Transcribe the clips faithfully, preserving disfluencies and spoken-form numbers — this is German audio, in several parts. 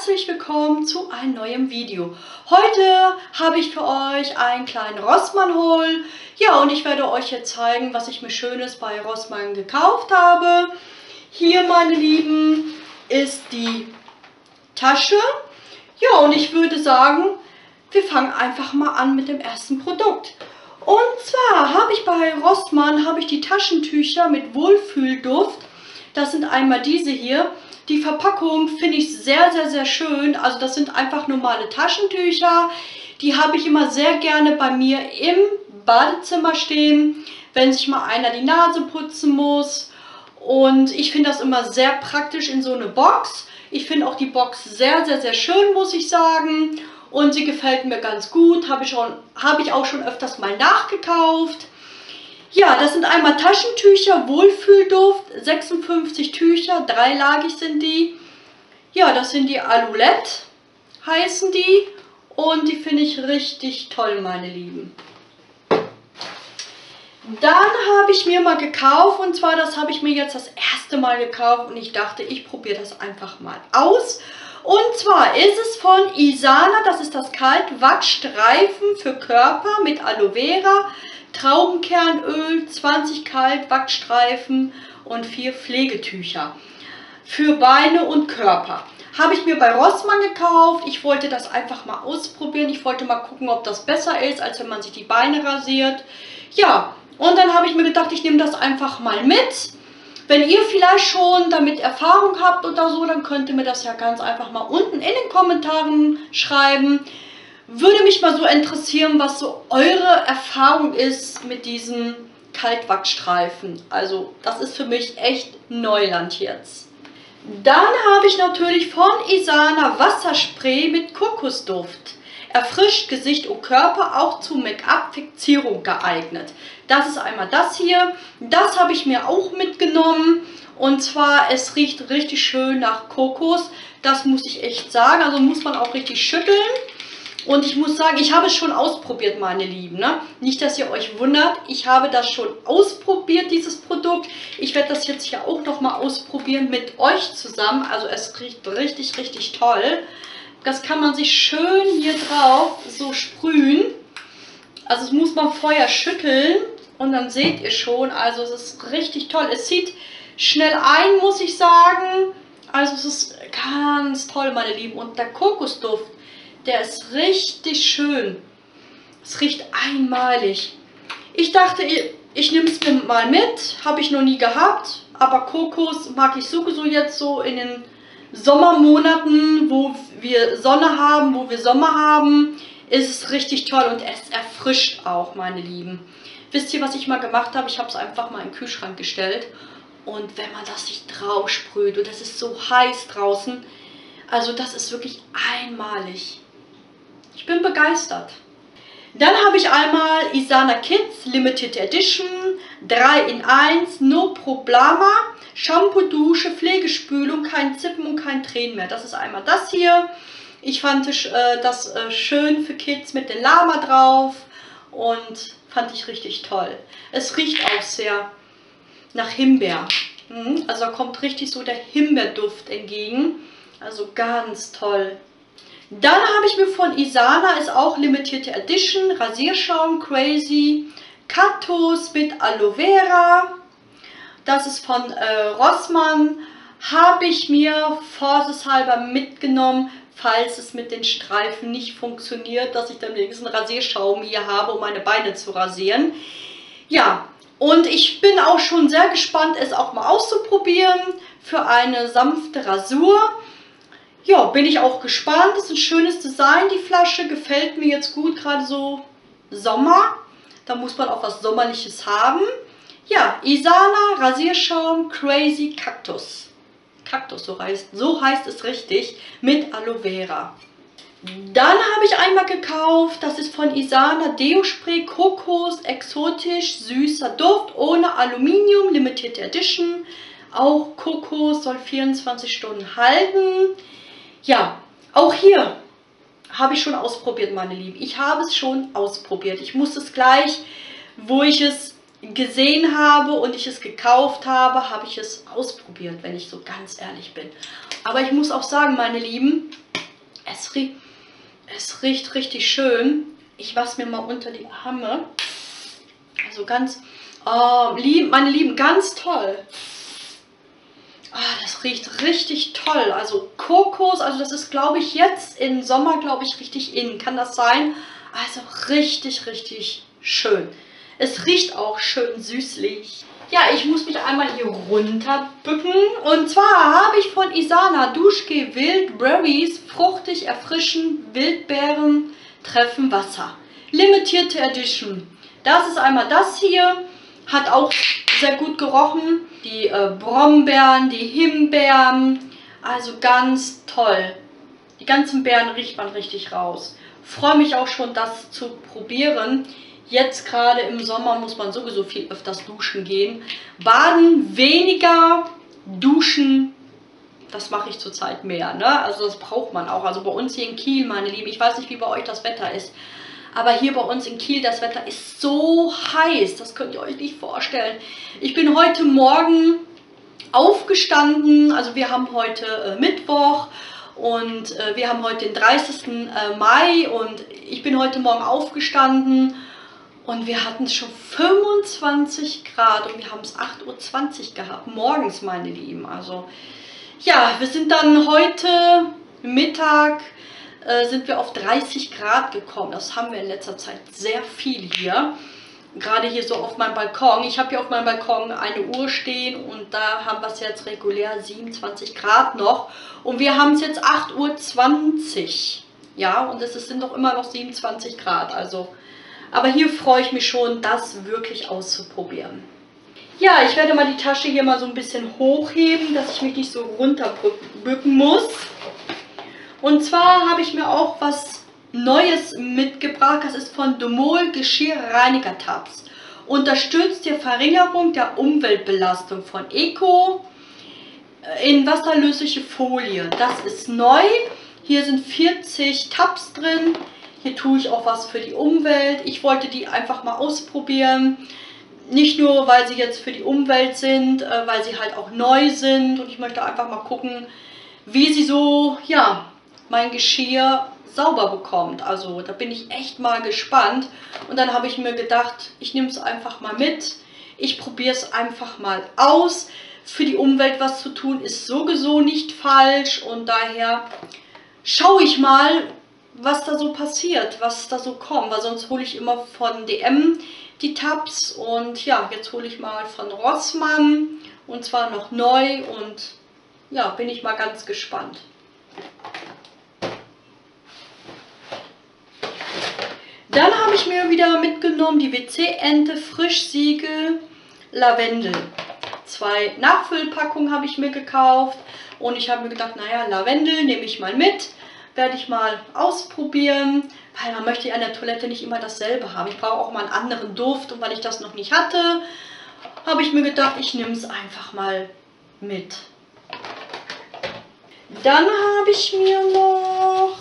herzlich willkommen zu einem neuen Video. Heute habe ich für euch einen kleinen Rossmann-Haul. Ja, und ich werde euch jetzt zeigen, was ich mir Schönes bei Rossmann gekauft habe. Hier, meine Lieben, ist die Tasche. Ja, und ich würde sagen, wir fangen einfach mal an mit dem ersten Produkt. Und zwar habe ich bei Rossmann habe ich die Taschentücher mit Wohlfühlduft. Das sind einmal diese hier. Die Verpackung finde ich sehr, sehr, sehr schön. Also das sind einfach normale Taschentücher. Die habe ich immer sehr gerne bei mir im Badezimmer stehen, wenn sich mal einer die Nase putzen muss. Und ich finde das immer sehr praktisch in so eine Box. Ich finde auch die Box sehr, sehr, sehr schön, muss ich sagen. Und sie gefällt mir ganz gut. Habe ich, schon, habe ich auch schon öfters mal nachgekauft. Ja, das sind einmal Taschentücher, Wohlfühlduft, sechsundfünfzig Tücher, dreilagig sind die. Ja, das sind die Alouette, heißen die. Und die finde ich richtig toll, meine Lieben. Dann habe ich mir mal gekauft, und zwar das habe ich mir jetzt das erste Mal gekauft. Und ich dachte, ich probiere das einfach mal aus. Und zwar ist es von Isana, das ist das Kalt-Wattstreifen für Körper mit Aloe Vera, Traubenkernöl, zwanzig Kalt-Wattstreifen und vier Pflegetücher für Beine und Körper. Habe ich mir bei Rossmann gekauft. Ich wollte das einfach mal ausprobieren. Ich wollte mal gucken, ob das besser ist, als wenn man sich die Beine rasiert. Ja, und dann habe ich mir gedacht, ich nehme das einfach mal mit. Wenn ihr vielleicht schon damit Erfahrung habt oder so, dann könnt ihr mir das ja ganz einfach mal unten in den Kommentaren schreiben. Würde mich mal so interessieren, was so eure Erfahrung ist mit diesen Kaltwattstreifen. Also das ist für mich echt Neuland jetzt. Dann habe ich natürlich von Isana Wasserspray mit Kokosduft. Erfrischt Gesicht und Körper, auch zu Make-up-Fixierung geeignet. Das ist einmal das hier. Das habe ich mir auch mitgenommen. Und zwar, es riecht richtig schön nach Kokos. Das muss ich echt sagen. Also muss man auch richtig schütteln. Und ich muss sagen, ich habe es schon ausprobiert, meine Lieben. Ne? Nicht, dass ihr euch wundert. Ich habe das schon ausprobiert, dieses Produkt. Ich werde das jetzt hier auch noch mal ausprobieren mit euch zusammen. Also es riecht richtig, richtig toll. Das kann man sich schön hier drauf so sprühen. Also es muss man vorher schütteln. Und dann seht ihr schon, also es ist richtig toll. Es zieht schnell ein, muss ich sagen. Also es ist ganz toll, meine Lieben. Und der Kokosduft, der ist richtig schön. Es riecht einmalig. Ich dachte, ich, ich nehme es mir mal mit. Habe ich noch nie gehabt. Aber Kokos mag ich sowieso jetzt so in den Sommermonaten, wo wir Sonne haben, wo wir Sommer haben. Ist es richtig toll und es erfrischt auch, meine Lieben. Wisst ihr, was ich mal gemacht habe? Ich habe es einfach mal in den Kühlschrank gestellt. Und wenn man das sich drauf sprüht, und das ist so heiß draußen, also das ist wirklich einmalig. Ich bin begeistert. Dann habe ich einmal Isana Kids Limited Edition drei in eins No Problema Shampoo, Dusche, Pflegespülung, kein Zippen und kein Tränen mehr. Das ist einmal das hier. Ich fand äh, das äh, schön für Kids mit den Lama drauf und fand ich richtig toll. Es riecht auch sehr nach Himbeer. Mhm. Also da kommt richtig so der Himbeerduft entgegen. Also ganz toll. Dann habe ich mir von Isana, ist auch limitierte Edition, Rasierschaum Crazy Cactus mit Aloe Vera. Das ist von äh, Rossmann. Habe ich mir vorsichtshalber mitgenommen, falls es mit den Streifen nicht funktioniert, dass ich dann wenigstens Rasierschaum hier habe, um meine Beine zu rasieren. Ja, und ich bin auch schon sehr gespannt, es auch mal auszuprobieren für eine sanfte Rasur. Ja, bin ich auch gespannt. Das ist ein schönes Design, die Flasche. Gefällt mir jetzt gut, gerade so Sommer. Da muss man auch was Sommerliches haben. Ja, Isana Rasierschaum Crazy Cactus. Cactus, so heißt, so heißt es richtig, mit Aloe Vera. Dann habe ich einmal gekauft, das ist von Isana Deo Spray Kokos, exotisch, süßer Duft, ohne Aluminium, Limited Edition. Auch Kokos, soll vierundzwanzig Stunden halten. Ja, auch hier habe ich schon ausprobiert, meine Lieben. Ich habe es schon ausprobiert. Ich muss es gleich, wo ich es gesehen habe und ich es gekauft habe, habe ich es ausprobiert, wenn ich so ganz ehrlich bin. Aber ich muss auch sagen, meine Lieben, es riecht, es riecht richtig schön. Ich wasche mir mal unter die Arme. Also ganz, oh, lieb, meine Lieben, ganz toll. Ah, das riecht richtig toll. Also Kokos, also das ist, glaube ich, jetzt im Sommer, glaube ich, richtig in. Kann das sein? Also richtig, richtig schön. Es riecht auch schön süßlich. Ja, ich muss mich einmal hier runterbücken. Und zwar habe ich von Isana Duschgel Wildberries, fruchtig, erfrischend, Wildbeeren treffen Wasser. Limitierte Edition. Das ist einmal das hier. Hat auch sehr gut gerochen. Die äh, Brombeeren, die Himbeeren. Also ganz toll. Die ganzen Beeren riecht man richtig raus. Freue mich auch schon, das zu probieren. Jetzt gerade im Sommer muss man sowieso viel öfters duschen gehen. Baden weniger, duschen, das mache ich zurzeit mehr. Ne? Also das braucht man auch. Also bei uns hier in Kiel, meine Lieben, ich weiß nicht, wie bei euch das Wetter ist. Aber hier bei uns in Kiel, das Wetter ist so heiß, das könnt ihr euch nicht vorstellen. Ich bin heute Morgen aufgestanden, also wir haben heute äh, Mittwoch und äh, wir haben heute den dreißigsten Mai und ich bin heute Morgen aufgestanden und wir hatten schon fünfundzwanzig Grad und wir haben es acht Uhr zwanzig gehabt, morgens, meine Lieben. Also ja, wir sind dann heute Mittag sind wir auf dreißig Grad gekommen. Das haben wir in letzter Zeit sehr viel hier. Gerade hier so auf meinem Balkon. Ich habe hier auf meinem Balkon eine Uhr stehen und da haben wir es jetzt regulär siebenundzwanzig Grad noch. Und wir haben es jetzt acht Uhr zwanzig. Ja, und es sind doch immer noch siebenundzwanzig Grad. Also, aber hier freue ich mich schon, das wirklich auszuprobieren. Ja, ich werde mal die Tasche hier mal so ein bisschen hochheben, dass ich mich nicht so runterbücken muss. Und zwar habe ich mir auch was Neues mitgebracht. Das ist von Domol Geschirrreiniger-Tabs. Unterstützt die Verringerung der Umweltbelastung von Eco in wasserlösliche Folie. Das ist neu. Hier sind vierzig Tabs drin. Hier tue ich auch was für die Umwelt. Ich wollte die einfach mal ausprobieren. Nicht nur, weil sie jetzt für die Umwelt sind, weil sie halt auch neu sind. Und ich möchte einfach mal gucken, wie sie so, ja, mein Geschirr sauber bekommt. Also da bin ich echt mal gespannt. Und dann habe ich mir gedacht, ich nehme es einfach mal mit. Ich probiere es einfach mal aus. Für die Umwelt was zu tun ist sowieso nicht falsch. Und daher schaue ich mal, was da so passiert, was da so kommt. Weil sonst hole ich immer von D M die Tabs. Und ja, jetzt hole ich mal von Rossmann. Und zwar noch neu. Und ja, bin ich mal ganz gespannt. Dann habe ich mir wieder mitgenommen die W C-Ente Frischsiegel Lavendel. Zwei Nachfüllpackungen habe ich mir gekauft und ich habe mir gedacht, naja, Lavendel nehme ich mal mit, werde ich mal ausprobieren, weil man möchte ja an der Toilette nicht immer dasselbe haben. Ich brauche auch mal einen anderen Duft und weil ich das noch nicht hatte, habe ich mir gedacht, ich nehme es einfach mal mit. Dann habe ich mir noch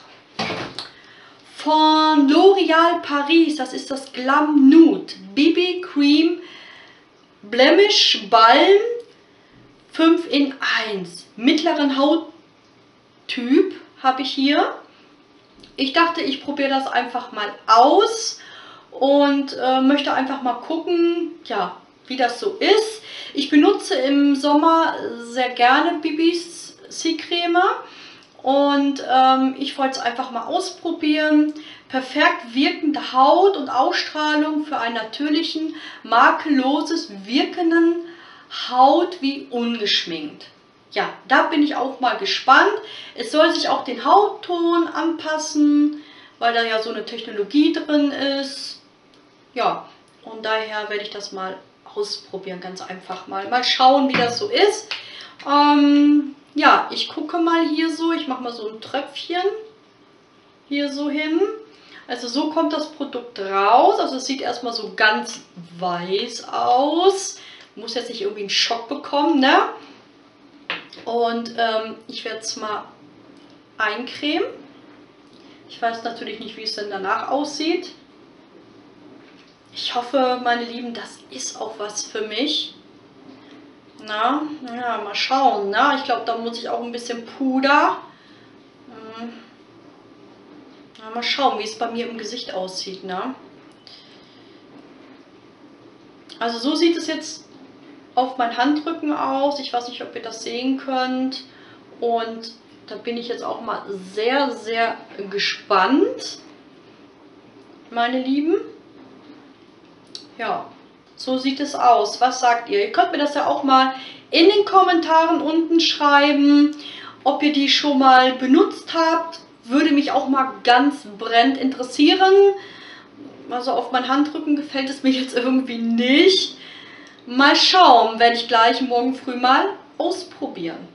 von L'Oréal Paris, das ist das Glam Nude B B Cream Blemish Balm fünf in eins. Mittleren Hauttyp habe ich hier. Ich dachte, ich probiere das einfach mal aus und äh, möchte einfach mal gucken, ja, wie das so ist. Ich benutze im Sommer sehr gerne B B's C-Creme. Und ähm, ich wollte es einfach mal ausprobieren. Perfekt wirkende Haut und Ausstrahlung für einen natürlichen, makelloses, wirkenden Haut wie ungeschminkt. Ja, da bin ich auch mal gespannt. Es soll sich auch den Hautton anpassen, weil da ja so eine Technologie drin ist. Ja, und daher werde ich das mal ausprobieren, ganz einfach mal. Mal schauen, wie das so ist. Ähm... Ja, ich gucke mal hier so, ich mache mal so ein Tröpfchen hier so hin. Also so kommt das Produkt raus. Also es sieht erstmal so ganz weiß aus. Muss jetzt nicht irgendwie einen Schock bekommen, ne? Und ähm, ich werde es mal eincremen. Ich weiß natürlich nicht, wie es denn danach aussieht. Ich hoffe, meine Lieben, das ist auch was für mich. Na, ja, mal schauen. Na, ich glaube, da muss ich auch ein bisschen Puder. Hm. Na, mal schauen, wie es bei mir im Gesicht aussieht. Ne? Also so sieht es jetzt auf meinen Handrücken aus. Ich weiß nicht, ob ihr das sehen könnt. Und da bin ich jetzt auch mal sehr, sehr gespannt, meine Lieben. Ja, so sieht es aus. Was sagt ihr? Ihr könnt mir das ja auch mal in den Kommentaren unten schreiben, ob ihr die schon mal benutzt habt. Würde mich auch mal ganz brennend interessieren. Also auf meinen Handrücken gefällt es mir jetzt irgendwie nicht. Mal schauen, werde ich gleich morgen früh mal ausprobieren.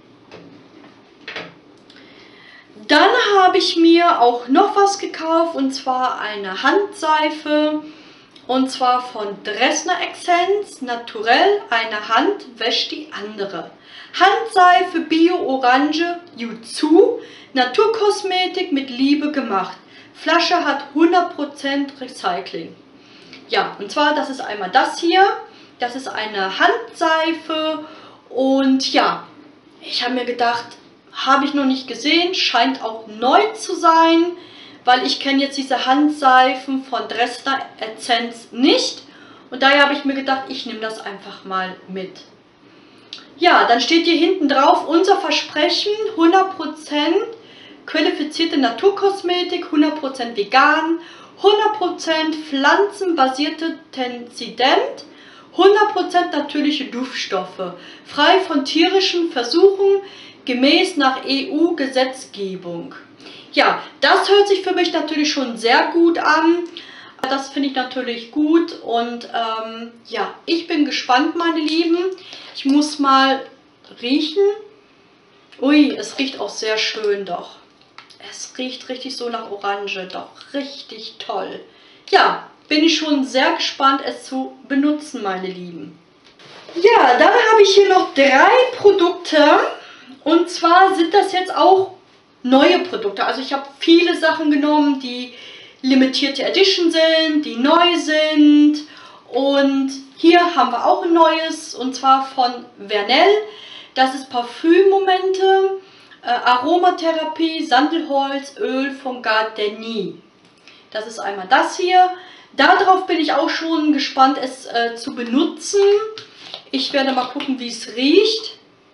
Dann habe ich mir auch noch was gekauft, und zwar eine Handseife. Und zwar von Dresdner Essenz, naturell, eine Hand wäscht die andere. Handseife Bio Orange Yuzu, Naturkosmetik mit Liebe gemacht. Flasche hat hundert Prozent Recycling. Ja, und zwar, das ist einmal das hier. Das ist eine Handseife. Und ja, ich habe mir gedacht, habe ich noch nicht gesehen, scheint auch neu zu sein. Weil ich kenne jetzt diese Handseifen von Dresdner Essenz nicht. Und daher habe ich mir gedacht, ich nehme das einfach mal mit. Ja, dann steht hier hinten drauf, unser Versprechen, hundert Prozent qualifizierte Naturkosmetik, hundert Prozent vegan, hundert Prozent pflanzenbasierte Tenzident, hundert Prozent natürliche Duftstoffe, frei von tierischen Versuchen, gemäß nach E U-Gesetzgebung. Ja, das hört sich für mich natürlich schon sehr gut an. Das finde ich natürlich gut und ähm, ja, ich bin gespannt, meine Lieben. Ich muss mal riechen. Ui, es riecht auch sehr schön, doch. Es riecht richtig so nach Orange, doch richtig toll. Ja, bin ich schon sehr gespannt, es zu benutzen, meine Lieben. Ja, dann habe ich hier noch drei Produkte und zwar sind das jetzt auch neue Produkte. Also ich habe viele Sachen genommen, die limitierte Edition sind, die neu sind. Und hier haben wir auch ein neues, und zwar von Vernelle. Das ist Parfümmomente, äh, Aromatherapie, Sandelholzöl von Gardenie. Das ist einmal das hier. Darauf bin ich auch schon gespannt, es äh, zu benutzen. Ich werde mal gucken, wie es riecht.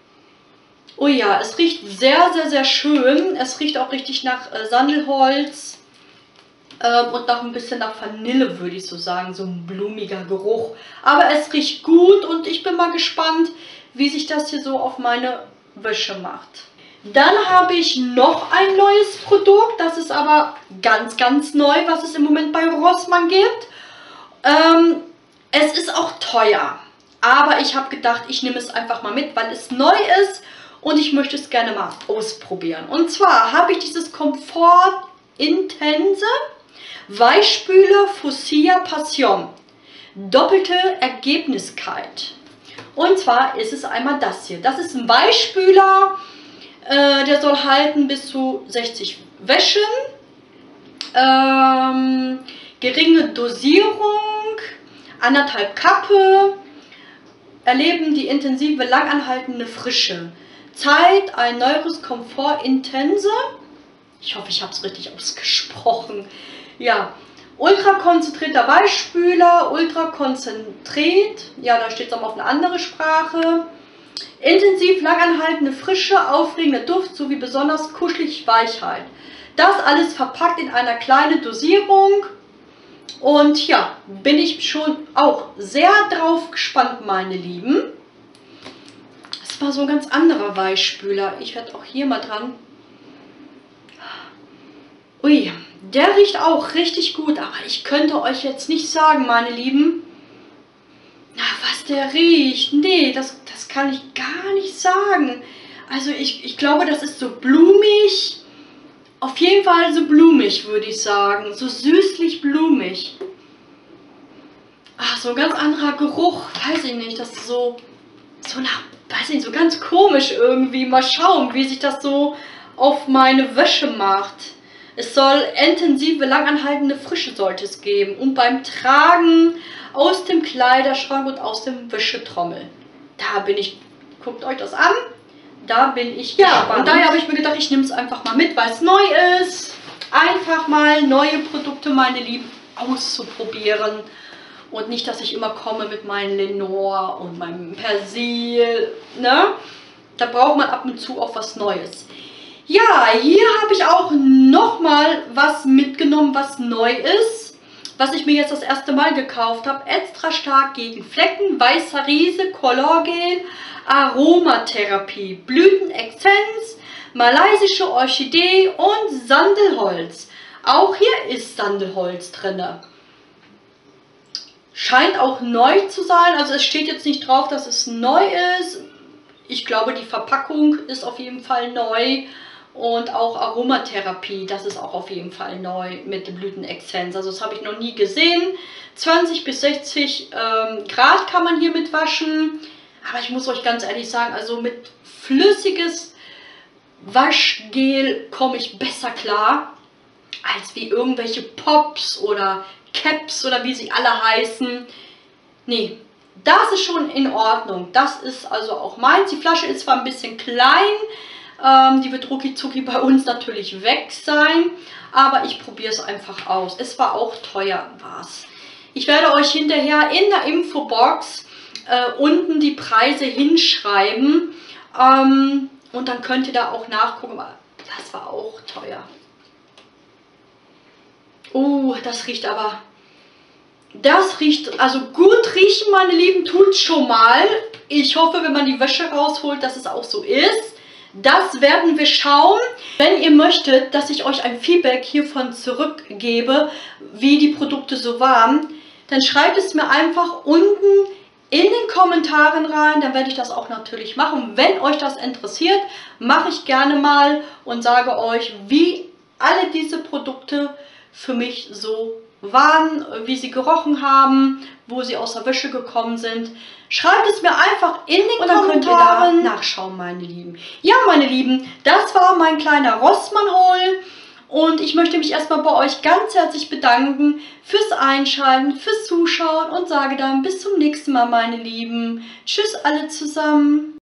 Oh ja, es riecht sehr, sehr, sehr schön. Es riecht auch richtig nach äh, Sandelholz ähm, und nach ein bisschen nach Vanille, würde ich so sagen. So ein blumiger Geruch. Aber es riecht gut und ich bin mal gespannt, wie sich das hier so auf meine Wäsche macht. Dann habe ich noch ein neues Produkt. Das ist aber ganz, ganz neu, was es im Moment bei Rossmann gibt. Ähm, es ist auch teuer. Aber ich habe gedacht, ich nehme es einfach mal mit, weil es neu ist. Und ich möchte es gerne mal ausprobieren. Und zwar habe ich dieses Komfort Intense Weichspüler Fusia Passion. Doppelte Ergebniskeit. Und zwar ist es einmal das hier. Das ist ein Weichspüler. Äh, der soll halten bis zu sechzig Wäschen. Ähm, geringe Dosierung. Anderthalb Kappe. Erleben die intensive, langanhaltende Frische. Zeit, ein neues Komfort Intense. Ich hoffe, ich habe es richtig ausgesprochen. Ja, ultra konzentrierter Weichspüler, ultra konzentriert. Ja, da steht es auch auf eine andere Sprache. Intensiv, langanhaltende Frische, aufregender Duft sowie besonders kuschelig Weichheit. Das alles verpackt in einer kleinen Dosierung. Und ja, bin ich schon auch sehr drauf gespannt, meine Lieben. Das war so ein ganz anderer Weichspüler. Ich werde auch hier mal dran. Ui, der riecht auch richtig gut, aber ich könnte euch jetzt nicht sagen, meine Lieben, na, was der riecht. Nee, das, das kann ich gar nicht sagen. Also ich, ich glaube, das ist so blumig. Auf jeden Fall so blumig, würde ich sagen. So süßlich blumig. Ach, so ein ganz anderer Geruch. Weiß ich nicht, das ist so, so nach, weiß ich nicht, so ganz komisch irgendwie. Mal schauen, wie sich das so auf meine Wäsche macht. Es soll intensive, langanhaltende Frische sollte es geben. Und beim Tragen aus dem Kleiderschrank und aus dem Wäschetrommel. Da bin ich, guckt euch das an. Da bin ich ja, gespannt. Und daher habe ich mir gedacht, ich nehme es einfach mal mit, weil es neu ist. Einfach mal neue Produkte, meine Lieben, auszuprobieren. Und nicht, dass ich immer komme mit meinem Lenore und meinem Persil. Ne? Da braucht man ab und zu auch was Neues. Ja, hier habe ich auch nochmal was mitgenommen, was neu ist. Was ich mir jetzt das erste Mal gekauft habe. Extra stark gegen Flecken, weißer Riese, Colorgel, Aromatherapie, Blütenexzenz, malaysische Orchidee und Sandelholz. Auch hier ist Sandelholz drin. Scheint auch neu zu sein, also es steht jetzt nicht drauf, dass es neu ist. Ich glaube, die Verpackung ist auf jeden Fall neu. Und auch Aromatherapie, das ist auch auf jeden Fall neu mit Blütenexzenz. Also das habe ich noch nie gesehen. zwanzig bis sechzig ähm, Grad kann man hier mit waschen. Aber ich muss euch ganz ehrlich sagen, also mit flüssiges Waschgel komme ich besser klar, als wie irgendwelche Pops oder Caps oder wie sie alle heißen. Nee, das ist schon in Ordnung. Das ist also auch meins. Die Flasche ist zwar ein bisschen klein, ähm, die wird rucki zucki bei uns natürlich weg sein, aber ich probiere es einfach aus. Es war auch teuer, war's. Ich werde euch hinterher in der Infobox äh, unten die Preise hinschreiben ähm, und dann könnt ihr da auch nachgucken. Aber das war auch teuer. Oh, das riecht aber... Das riecht, also gut riechen, meine Lieben, tut schon mal. Ich hoffe, wenn man die Wäsche rausholt, dass es auch so ist. Das werden wir schauen. Wenn ihr möchtet, dass ich euch ein Feedback hiervon zurückgebe, wie die Produkte so waren, dann schreibt es mir einfach unten in den Kommentaren rein. Dann werde ich das auch natürlich machen. Wenn euch das interessiert, mache ich gerne mal und sage euch, wie alle diese Produkte für mich so waren, wie sie gerochen haben, wo sie aus der Wäsche gekommen sind. Schreibt es mir einfach in den und dann Kommentaren. Könnt ihr da nachschauen, meine Lieben. Ja, meine Lieben, das war mein kleiner Rossmann-Haul. Und ich möchte mich erstmal bei euch ganz herzlich bedanken fürs Einschalten, fürs Zuschauen und sage dann bis zum nächsten Mal, meine Lieben. Tschüss alle zusammen.